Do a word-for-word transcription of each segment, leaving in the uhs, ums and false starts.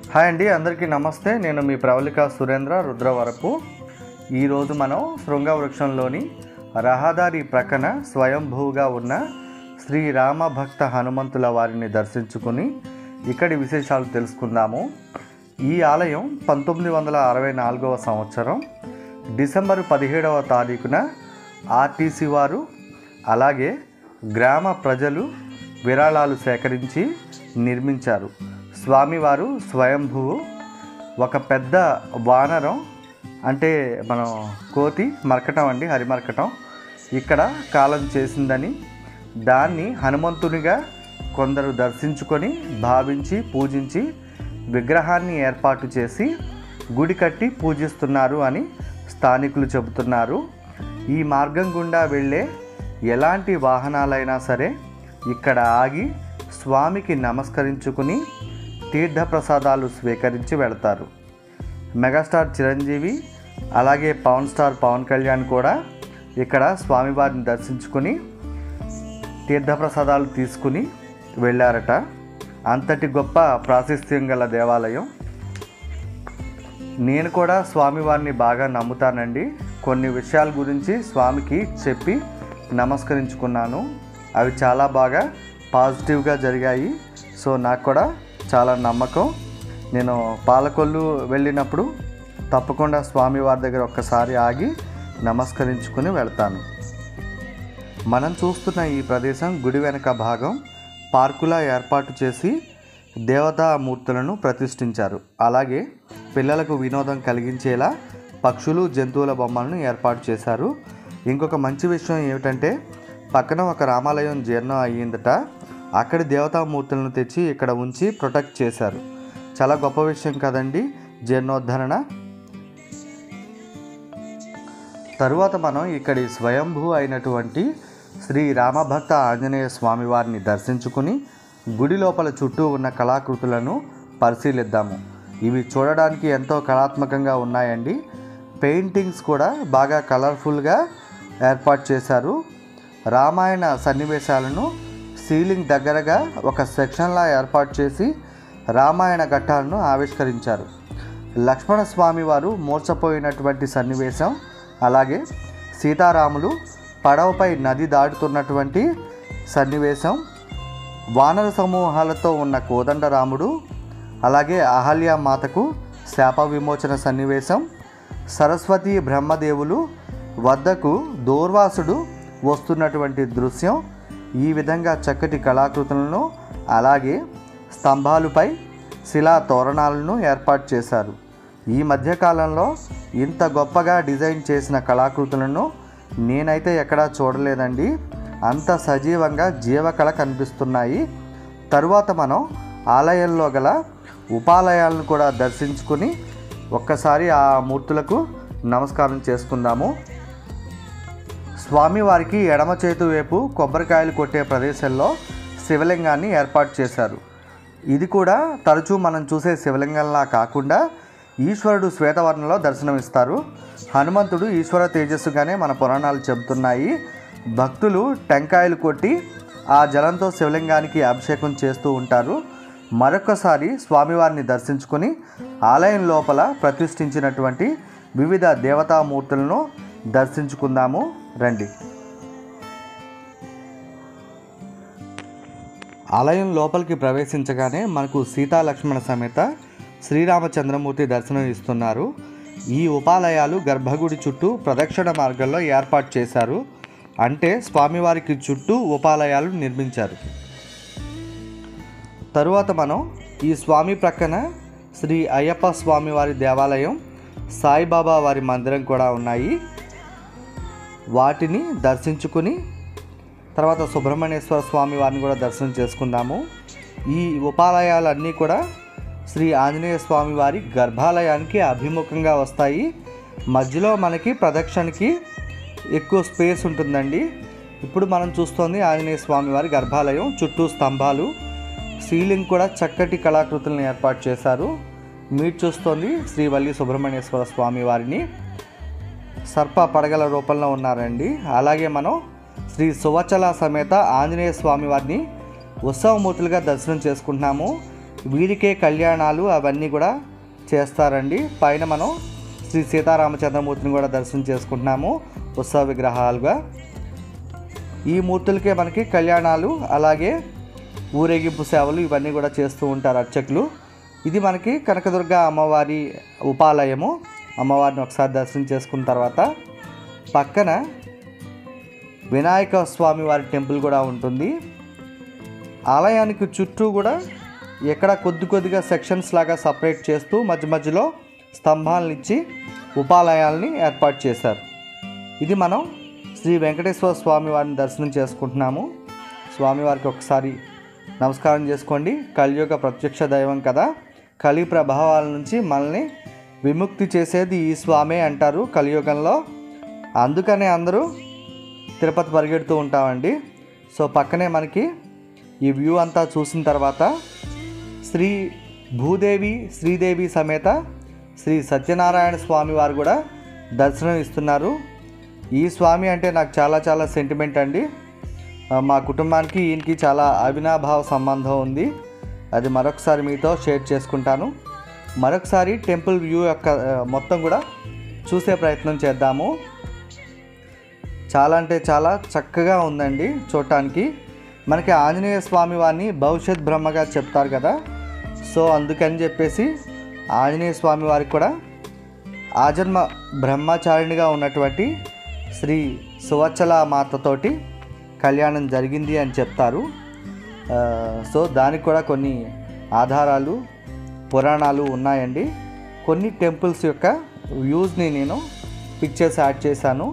Hi అండి, అందరికీ నమస్తే. నేను మీ ప్రవళిక సురేంద్ర రుద్రవరపు. ఈరోజు మనం శృంగ వృక్షంలోని రహదారి ప్రక్కన స్వయంభూగా ఉన్న శ్రీ రామ భక్త హనుమంతుల వారిని దర్శించుకుని ఇక్కడి విశేషాలు తెలుసుకుందాము. ఈ ఆలయం పంతొమ్మిది వందల అరవై నాలుగవ సంవత్సరం డిసెంబర్ పదిహేడవ తారీఖున ఆర్టీసీ వారు అలాగే గ్రామ ప్రజలు విరాళాలు సేకరించి నిర్మించారు. స్వామివారు స్వయంభువు ఒక పెద్ద వానరం, అంటే మనం కోతి మరకటం అండి, హరిమరకటం ఇక్కడ కాలం చేసిందని, దాన్ని హనుమంతునిగా కొందరు దర్శించుకొని భావించి పూజించి విగ్రహాన్ని ఏర్పాటు చేసి గుడి కట్టి పూజిస్తున్నారు అని స్థానికులు చెబుతున్నారు. ఈ మార్గం గుండా వెళ్ళే ఎలాంటి వాహనాలైనా సరే ఇక్కడ ఆగి స్వామికి నమస్కరించుకుని తీర్థప్రసాదాలు స్వీకరించి వెళతారు. మెగాస్టార్ చిరంజీవి అలాగే పవన్ స్టార్ పవన్ కళ్యాణ్ కూడా ఇక్కడ స్వామివారిని దర్శించుకుని తీర్థప్రసాదాలు తీసుకుని వెళ్ళారట. అంతటి గొప్ప ప్రాశస్త్యం గల దేవాలయం. నేను కూడా స్వామివారిని బాగా నమ్ముతానండి. కొన్ని విషయాల గురించి స్వామికి చెప్పి నమస్కరించుకున్నాను. అవి చాలా బాగా పాజిటివ్గా జరిగాయి. సో నాకు కూడా చాలా నమ్మకం. నేను పాలకొల్లు వెళ్ళినప్పుడు తప్పకుండా స్వామివారి దగ్గర ఒక్కసారి ఆగి నమస్కరించుకుని వెళ్తాను. మనం చూస్తున్న ఈ ప్రదేశం గుడి వెనక భాగం పార్కులా ఏర్పాటు చేసి దేవతామూర్తులను ప్రతిష్ఠించారు. అలాగే పిల్లలకు వినోదం కలిగించేలా పక్షులు జంతువుల బొమ్మలను ఏర్పాటు చేశారు. ఇంకొక మంచి విషయం ఏమిటంటే పక్కన ఒక రామాలయం జీర్ణం అయ్యిందట. అక్కడి దేవతామూర్తులను తెచ్చి ఇక్కడ ఉంచి ప్రొటెక్ట్ చేశారు. చాలా గొప్ప విషయం కదండి జీర్ణోద్ధరణ. తరువాత మనం ఇక్కడి స్వయంభూ అయినటువంటి శ్రీ రామభక్త ఆంజనేయ స్వామి వారిని దర్శించుకుని గుడి లోపల చుట్టూ ఉన్న కళాకృతులను పరిశీలిద్దాము. ఇవి చూడడానికి ఎంతో కళాత్మకంగా ఉన్నాయండి. పెయింటింగ్స్ కూడా బాగా కలర్ఫుల్గా ఏర్పాటు చేశారు. రామాయణ సన్నివేశాలను సీలింగ్ దగ్గరగా ఒక సెక్షన్లా ఏర్పాటు చేసి రామాయణ ఘట్టాలను ఆవిష్కరించారు. లక్ష్మణ స్వామి వారు మూర్చపోయినటువంటి సన్నివేశం, అలాగే సీతారాములు పడవపై నది దాటుతున్నటువంటి సన్నివేశం, వానర సమూహాలతో ఉన్న కోదండరాముడు, అలాగే అహల్యామాతకు శాప విమోచన సన్నివేశం, సరస్వతి బ్రహ్మదేవులు వద్దకు దూర్వాసుడు వస్తున్నటువంటి దృశ్యం, ఈ విధంగా చక్కటి కళాకృతులను అలాగే స్తంభాలపై శిలా తోరణాలను ఏర్పాటు చేశారు. ఈ మధ్యకాలంలో ఇంత గొప్పగా డిజైన్ చేసిన కళాకృతులను నేనైతే ఎక్కడా చూడలేదండి. అంత సజీవంగా జీవకళ కనిపిస్తున్నాయి. తరువాత మనం ఆలయంలో గల ఉపాలయాలను కూడా దర్శించుకుని ఒక్కసారి ఆ మూర్తులకు నమస్కారం చేసుకుందాము. స్వామివారికి ఎడమ చేతి వైపు కొబ్బరికాయలు కొట్టే ప్రదేశంలో శివలింగాన్ని ఏర్పాటు చేశారు. ఇది కూడా తరచూ మనం చూసే శివలింగంలా కాకుండా ఈశ్వరుడు శ్వేతవర్ణంలో దర్శనమిస్తారు. హనుమంతుడు ఈశ్వర తేజస్సుగానే మన పురాణాలు చెబుతున్నాయి. భక్తులు టెంకాయలు కొట్టి ఆ జలంతో శివలింగానికి అభిషేకం చేస్తూ ఉంటారు. మరొకసారి స్వామివారిని దర్శించుకొని ఆలయం లోపల ప్రతిష్ఠించినటువంటి వివిధ దేవతామూర్తులను దర్శించుకుందాము రండి. ఆలయం లోపలికి ప్రవేశించగానే మనకు సీతా లక్ష్మణ సమేత శ్రీరామచంద్రమూర్తి దర్శనం ఇస్తున్నారు. ఈ ఉపాలయాలు గర్భగుడి చుట్టూ ప్రదక్షిణ మార్గంలో ఏర్పాటు చేశారు. అంటే స్వామివారికి చుట్టూ ఉపాలయాలు నిర్మించారు. తరువాత మనం ఈ స్వామి ప్రక్కన శ్రీ అయ్యప్ప స్వామివారి దేవాలయం, సాయిబాబా వారి మందిరం కూడా ఉన్నాయి. వాటిని దర్శించుకుని తర్వాత సుబ్రహ్మణ్యేశ్వర స్వామి వారిని కూడా దర్శనం చేసుకుందాము. ఈ ఉపాలయాలన్నీ కూడా శ్రీ ఆంజనేయ స్వామి వారి గర్భాలయానికి అభిముఖంగా వస్తాయి. మధ్యలో మనకి ప్రదక్షిణకి ఎక్కువ స్పేస్ ఉంటుందండి. ఇప్పుడు మనం చూస్తోంది ఆంజనేయ స్వామి వారి గర్భాలయం. చుట్టూ స్తంభాలు, సీలింగ్ కూడా చక్కటి కళాకృతులను ఏర్పాటు చేశారు. మీరు చూస్తోంది శ్రీ వల్లి సుబ్రహ్మణ్యేశ్వర స్వామి వారిని. సర్ప పడగల రూపంలో ఉన్నారండి. అలాగే మనం శ్రీ సువచల సమేత ఆంజనేయ స్వామి వారిని ఉత్సవమూర్తులుగా దర్శనం చేసుకుంటున్నాము. వీరికే కళ్యాణాలు అవన్నీ కూడా చేస్తారండి. పైన మనం శ్రీ సీతారామచంద్రమూర్తిని కూడా దర్శనం చేసుకుంటున్నాము ఉత్సవ విగ్రహాలుగా. ఈ మూర్తులకే మనకి కళ్యాణాలు అలాగే ఊరేగింపు సేవలు ఇవన్నీ కూడా చేస్తూ ఉంటారు అర్చకులు. ఇది మనకి కనకదుర్గ అమ్మవారి ఉపాలయము. అమ్మవారిని ఒకసారి దర్శనం చేసుకున్న తర్వాత పక్కన వినాయక స్వామి వారి టెంపుల్ కూడా ఉంటుంది. ఆలయానికి చుట్టూ కూడా ఎక్కడ కొద్ది కొద్దిగా సెక్షన్స్ లాగా సపరేట్ చేస్తూ మధ్య మధ్యలో స్తంభాలను ఇచ్చి ఉపాలయాల్ని ఏర్పాటు చేశారు. ఇది మనం శ్రీ వెంకటేశ్వర స్వామి వారిని దర్శనం చేసుకుంటున్నాము. స్వామివారికి ఒకసారి నమస్కారం చేసుకోండి. కలియుగ ప్రత్యక్ష దైవం కదా, కలి ప్రభావాల నుంచి మనల్ని విముక్తి చేసేది ఈ స్వామే అంటారు కలియుగంలో. అందుకనే అందరూ తిరుపతి పరిగెడుతూ ఉంటామండి. సో పక్కనే మనకి ఈ వ్యూ అంతా చూసిన తర్వాత శ్రీ భూదేవి శ్రీదేవి సమేత శ్రీ సత్యనారాయణ స్వామి వారు కూడా దర్శనం ఇస్తున్నారు. ఈ స్వామి అంటే నాకు చాలా చాలా సెంటిమెంట్ అండి. మా కుటుంబానికి ఈయనకి చాలా అవినాభావ సంబంధం ఉంది. అది మరొకసారి మీతో షేర్ చేసుకుంటాను. మరొకసారి టెంపుల్ వ్యూ యొక్క మొత్తం కూడా చూసే ప్రయత్నం చేద్దాము. చాలా అంటే చాలా చక్కగా ఉందండి చూడటానికి. మనకి ఆంజనేయ స్వామి వారిని భవిష్యత్ బ్రహ్మగా చెప్తారు కదా, సో అందుకని చెప్పేసి ఆంజనేయ స్వామి వారికి కూడా ఆజన్మ బ్రహ్మచారిణిగా ఉన్నటువంటి శ్రీ సువచ్చల మాతతోటి కళ్యాణం జరిగింది అని చెప్తారు. సో దానికి కూడా కొన్ని ఆధారాలు పురాణాలు ఉన్నాయండి. కొన్ని టెంపుల్స్ యొక్క వ్యూస్ని నేను పిక్చర్స్ యాడ్ చేశాను.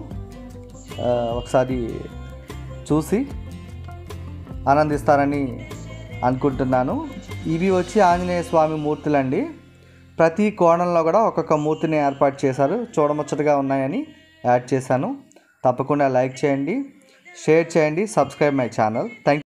ఒకసారి చూసి ఆనందిస్తారని అనుకుంటున్నాను. ఇవి వచ్చి ఆంజనేయ స్వామి మూర్తులండి. ప్రతి కోణంలో కూడా ఒక్కొక్క మూర్తిని ఏర్పాటు చేశారు. చూడముచ్చటగా ఉన్నాయని యాడ్ చేశాను. తప్పకుండా లైక్ చేయండి, షేర్ చేయండి, సబ్స్క్రైబ్ మై ఛానల్. థ్యాంక్